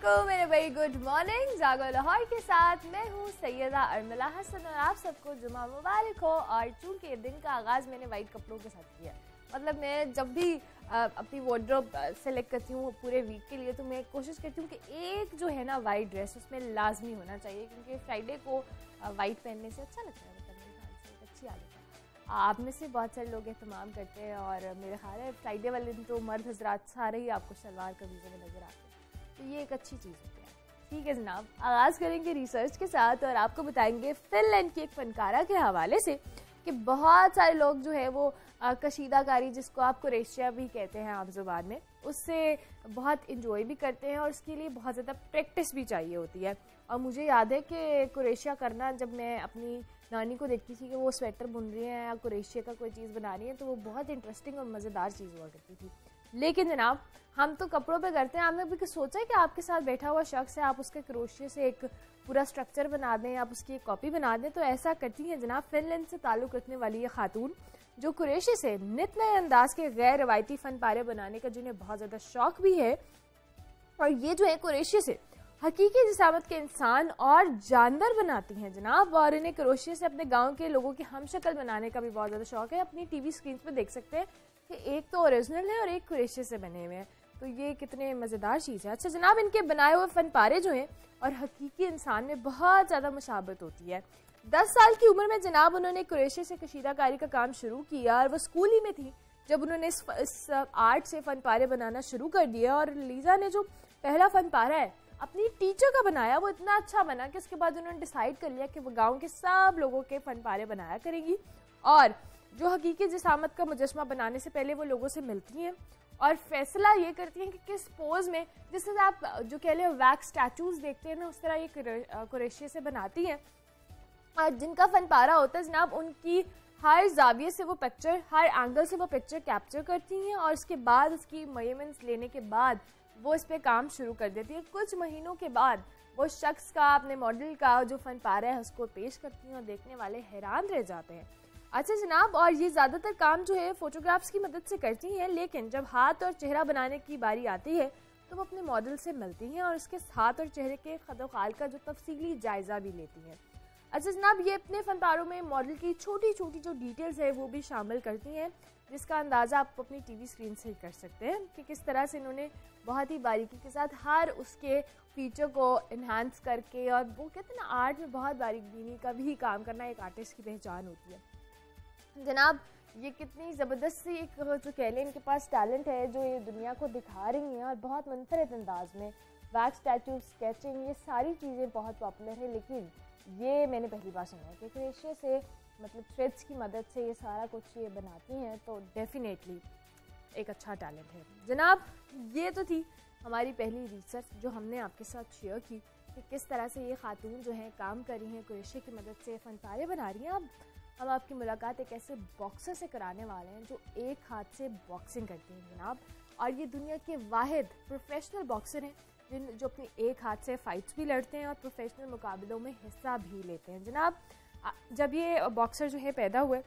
वालेकुम मेरे भाई, गुड मॉर्निंग। जागो लाहौर के साथ मैं हूँ सैयदा अरमला हसन और आप सबको जुमा मुबारक हो। और चूँकि दिन का आगाज़ मैंने वाइट कपड़ों के साथ किया, मतलब मैं जब भी अपनी वार्डरोब सेलेक्ट करती हूँ पूरे वीक के लिए, तो मैं कोशिश करती हूँ कि एक जो है ना वाइट ड्रेस उसमें लाजमी होना चाहिए, क्योंकि फ्राइडे को वाइट पहनने से अच्छा लगता है। मतलब मेरे ख्याल से एक अच्छी आदत है। आप में से बहुत सारे लोग एहतमाम करते हैं और मेरा ख्याल है फ्राइडे वाले दिन तो मर्द हजरात सारे ही आपको शलवार कमीज़ों में नज़र आते हैं, तो ये एक अच्छी चीज़ होती है। ठीक है जनाब, आगाज़ करेंगे रिसर्च के साथ और आपको बताएंगे फिनलैंड की एक फनकारा के हवाले से कि बहुत सारे लोग जो है वो कशीदाकारी, जिसको आप कुरेशिया भी कहते हैं आम ज़ुबान में, उससे बहुत इंजॉय भी करते हैं और उसके लिए बहुत ज़्यादा प्रैक्टिस भी चाहिए होती है। और मुझे याद है कि कुरेशिया करना, जब मैं अपनी नानी को देखती थी कि वो स्वेटर बुन रही हैं या कुरेशिया का कोई चीज़ बना रही हैं, तो वो बहुत इंटरेस्टिंग और मज़ेदार चीज़ हुआ करती थी। लेकिन जनाब, हम तो कपड़ों पे करते हैं। आपने भी सोचा है कि आपके साथ बैठा हुआ शख्स है, आप उसके क्रोशिया से एक पूरा स्ट्रक्चर बना दें, आप उसकी एक कॉपी बना दें? तो ऐसा करती हैं जनाब फिनलैंड से ताल्लुक़ रखने वाली ये खातून, जो कुरेशी से नित नए अंदाज के गैर रवायती फ़न पारे बनाने का जिन्हें बहुत ज़्यादा शौक भी है। और ये जो है कुरेशी से हकीकी जिसामत के इंसान और जानवर बनाती हैं जनाब, और इन्हें क्रोशिया से अपने गांव के लोगों की हमशक्ल बनाने का भी बहुत ज़्यादा शौक है। अपनी टीवी स्क्रीन पे देख सकते हैं कि एक तो ओरिजिनल है और एक क्रोशिया से बने हुए हैं, तो ये कितने मज़ेदार चीज़ है। अच्छा जनाब, इनके बनाए हुए फ़न पारे जो हैं और हकीकी इंसान में बहुत ज़्यादा मुशाबत होती है। 10 साल की उम्र में जनाब उन्होंने क्रोशिया से कशीदाकारी का काम शुरू किया और वो स्कूल ही में थी जब उन्होंने इस आर्ट से फ़न पारे बनाना शुरू कर दिया। और लीजा ने जो पहला फ़न पारा है अपनी टीचर का बनाया, वो इतना अच्छा बना कि उसके बाद उन्होंने डिसाइड कर लिया कि वो गांव के सब लोगों के फ़न पारे बनाया करेंगी। और जो हकीकी जिसामत का मुजस्मा बनाने से पहले वो लोगों से मिलती हैं और फैसला ये करती हैं कि किस पोज में, जिससे आप जो कह लें वैक्स स्टैचूज़ देखते हैं ना, उस तरह ये कुरेशिया से बनाती हैं। और जिनका फ़न पारा होता है जनाब, उनकी हर जाविये से वो पिक्चर, हर एंगल से वो पिक्चर कैप्चर करती हैं और उसके बाद उसकी मेजरमेंट्स लेने के बाद वो इस पे काम शुरू कर देती है। कुछ महीनों के बाद वो शख्स का, अपने मॉडल का जो फ़न पारा है उसको पेश करती हैं और देखने वाले हैरान रह जाते हैं। अच्छा जनाब, और ये ज़्यादातर काम जो है फ़ोटोग्राफ्स की मदद से करती हैं, लेकिन जब हाथ और चेहरा बनाने की बारी आती है तो वो अपने मॉडल से मिलती हैं और उसके हाथ और चेहरे के खदोखाल का जो तफसीली जायज़ा भी लेती हैं। अच्छा जनाब, ये अपने फ़नपारों में मॉडल की छोटी छोटी जो डिटेल्स है वो भी शामिल करती हैं, जिसका अंदाज़ा आप अपनी टीवी स्क्रीन से ही कर सकते हैं कि किस तरह से इन्होंने बहुत ही बारीकी के साथ हर उसके फीचर को इन्हांस करके, और वो कहते हैं ना आर्ट में बहुत बारीकी का भी काम करना एक आर्टिस्ट की पहचान होती है। जनाब, ये कितनी ज़बरदस्त सी एक जो कह लें इनके पास टैलेंट है जो ये दुनिया को दिखा रही हैं, और बहुत मुनफरद अंदाज में वैक्स स्टैचू, स्केचिंग, ये सारी चीज़ें बहुत पॉपुलर है। लेकिन ये मैंने पहली बार सुना है कि क्रोशिया से, मतलब थ्रेड्स की मदद से ये सारा कुछ ये बनाती हैं, तो डेफिनेटली एक अच्छा टैलेंट है। जनाब, ये तो थी हमारी पहली रिसर्च जो हमने आपके साथ शेयर की कि किस तरह से ये खातून जो हैं काम कर रही हैं, क्रोशिया की मदद से फ़न पारे बना रही हैं। अब हम आपकी मुलाकात एक ऐसे बॉक्सर से कराने वाले हैं जो एक हाथ से बॉक्सिंग करती हैं जनाब, और ये दुनिया के वाहिद प्रोफेशनल बॉक्सर हैं जो अपनी एक हाथ से फ़ाइट्स भी लड़ते हैं और प्रोफेशनल मुकाबलों में हिस्सा भी लेते हैं। जनाब, जब ये बॉक्सर जो है पैदा हुए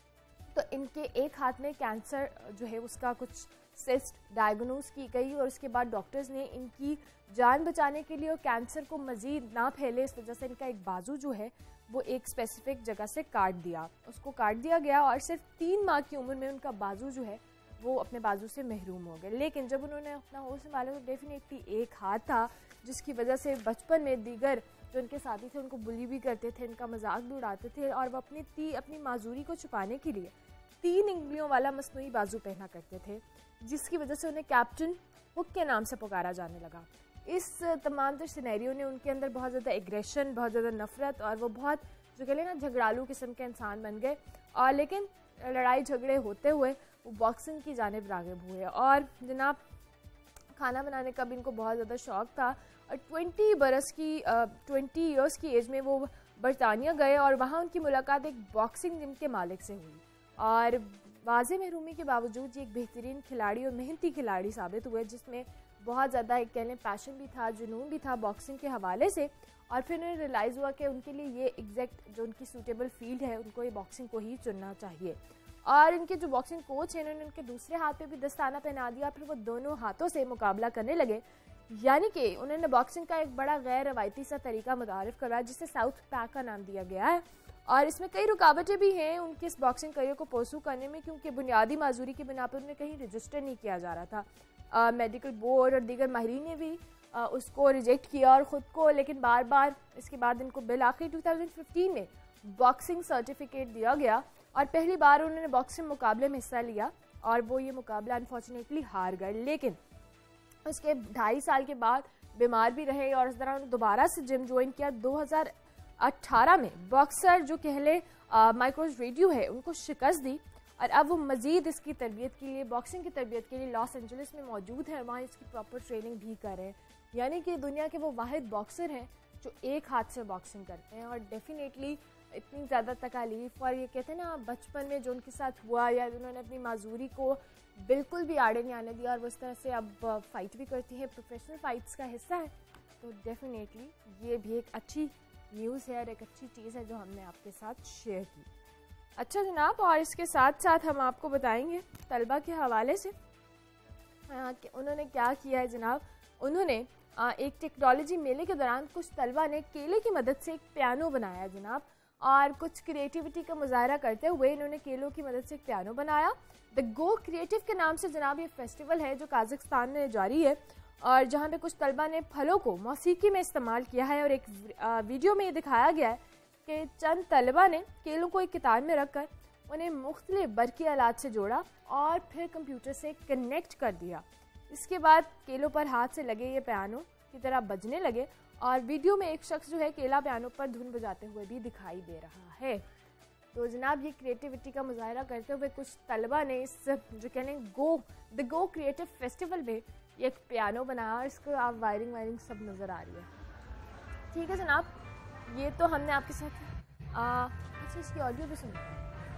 तो इनके एक हाथ में कैंसर जो है उसका कुछ सिस्ट डायग्नोज की गई, और उसके बाद डॉक्टर्स ने इनकी जान बचाने के लिए और कैंसर को मज़ीद ना फैले इस वजह से इनका एक बाजू जो है वो एक स्पेसिफिक जगह से काट दिया गया, और सिर्फ 3 माह की उम्र में उनका बाजू जो है वो अपने बाजू से महरूम हो गए। लेकिन जब उन्होंने अपना होश संभाला तो डेफिनेटली एक हाथ था, जिसकी वजह से बचपन में दीगर जो उनके साथी थे उनको बुली भी करते थे, इनका मजाक भी उड़ाते थे, और वो अपनी माजूरी को छुपाने के लिए 3 उंगलियों वाला मसनूई बाजू पहना करते थे, जिसकी वजह से उन्हें कैप्टन हुक के नाम से पुकारा जाने लगा। इस तमाम जो सिनेरियो ने उनके अंदर बहुत ज़्यादा एग्रेशन, बहुत ज़्यादा नफ़रत, और वो बहुत जो कह लें ना झगड़ालू किस्म के इंसान बन गए। और लेकिन लड़ाई झगड़े होते हुए वो बॉक्सिंग की जानिब राग़िब हुए, और जनाब खाना बनाने का भी इनको बहुत ज़्यादा शौक़ था। और 20 ईयर्स की एज में वो बरतानिया गए और वहाँ उनकी मुलाकात एक बॉक्सिंग जिम के मालिक से हुई, और वाज़े महरूमी के बावजूद ये एक बेहतरीन खिलाड़ी और मेहनती खिलाड़ी साबित हुए, जिसमें बहुत ज़्यादा एक कह लें पैशन भी था, जुनून भी था बॉक्सिंग के हवाले से। और फिर उन्हें रियलाइज़ हुआ कि उनके लिए ये एग्जैक्ट जो उनकी सूटेबल फील्ड है, उनको ये बॉक्सिंग को ही चुनना चाहिए। और इनके जो बॉक्सिंग कोच हैं उन्होंने उनके दूसरे हाथ पे भी दस्ताना पहना दिया, फिर वो दोनों हाथों से मुकाबला करने लगे यानी कि उन्होंने बॉक्सिंग का एक बड़ा गैर रवायती सा तरीका मुतारिफ करवाया जिसे साउथ पैक का नाम दिया गया है। और इसमें कई रुकावटें भी हैं उनके इस बॉक्सिंग करियर को परसू करने में, क्योंकि बुनियादी माजूरी की बिना पर उन्हें कहीं रजिस्टर नहीं किया जा रहा था। मेडिकल बोर्ड और दीगर माहिरीन ने भी उसको रिजेक्ट किया और ख़ुद को, लेकिन बार बार इसके बाद इनको बिल आखिर 2015 में बॉक्सिंग सर्टिफिकेट दिया गया और पहली बार उन्होंने बॉक्सिंग मुकाबले में हिस्सा लिया और वो ये मुकाबला अनफॉर्चुनेटली हार गए। लेकिन उसके 2.5 साल के बाद बीमार भी रहे और इस दौरान दोबारा से जिम ज्वाइन किया। 2018 में बॉक्सर जो कहले माइक्रोस रेडियो है उनको शिकस्त दी और अब वो मज़ीद इसकी तरबियत के लिए, बॉक्सिंग की तरबियत के लिए लॉस एंजलिस में मौजूद है, वहाँ इसकी प्रॉपर ट्रेनिंग भी कर रहे हैं। यानी कि दुनिया के वो वाहिद बॉक्सर हैं जो एक हाथ से बॉक्सिंग करते हैं और डेफिनेटली इतनी ज़्यादा तकालीफ और ये कहते हैं ना बचपन में जो उनके साथ हुआ या उन्होंने अपनी माजूरी को बिल्कुल भी आड़े नहीं आने दिया और वो इस तरह से अब फाइट भी करती है, प्रोफेशनल फाइट्स का हिस्सा है। तो डेफिनेटली ये भी एक अच्छी न्यूज़ है और एक अच्छी चीज़ है जो हमने आपके साथ शेयर की। अच्छा जनाब, और इसके साथ साथ हम आपको बताएंगे तलबा के हवाले से कि उन्होंने क्या किया है जनाब। उन्होंने एक टेक्नोलॉजी मेले के दौरान कुछ तलबा ने केले की मदद से एक पियानो बनाया जनाब, और कुछ क्रिएटिविटी का मुजाहरा करते हुए इन्होंने केलों की मदद से एक पियानो बनाया। द गो क्रिएटिव के नाम से जनाब ये फेस्टिवल है जो काज़ाख्स्तान में जारी है और जहाँ पे कुछ तलबा ने फलों को मौसीकी में इस्तेमाल किया है। और एक वीडियो में ये दिखाया गया है कि चंद तलबा ने केलों को एक किताब में रखकर उन्हें मुख्तलिफ बरकी आलात से जोड़ा और फिर कंप्यूटर से कनेक्ट कर दिया। इसके बाद केलों पर हाथ से लगे ये पियानो की तरह बजने लगे और वीडियो में एक शख्स जो है केला पियानो पर धुन बजाते हुए भी दिखाई दे रहा है। तो जनाब ये क्रिएटिविटी का मुजाहरा करते हुए कुछ तलबा ने इस जो कहने द गो क्रिएटिव फेस्टिवल में ये एक पियानो बनाया और इसको आप वायरिंग सब नज़र आ रही है। ठीक है जनाब, ये तो हमने आपके साथ अच्छा इसकी ऑडियो भी सुनी।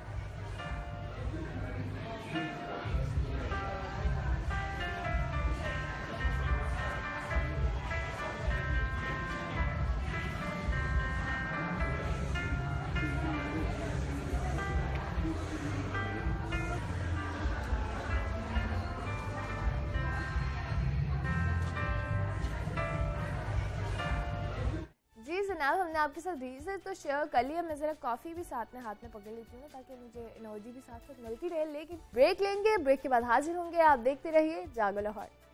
जी जनाब, हमने आपके साथ रीज़ तो शेयर कर लिया। मैं ज़रा कॉफ़ी भी साथ में हाथ में पकड़ लेती हूँ ताकि मुझे एनर्जी भी साथ साथ मिलती रहे। लेकिन ब्रेक लेंगे, ब्रेक के बाद हाजिर होंगे। आप देखते रहिए जागो लाहौर।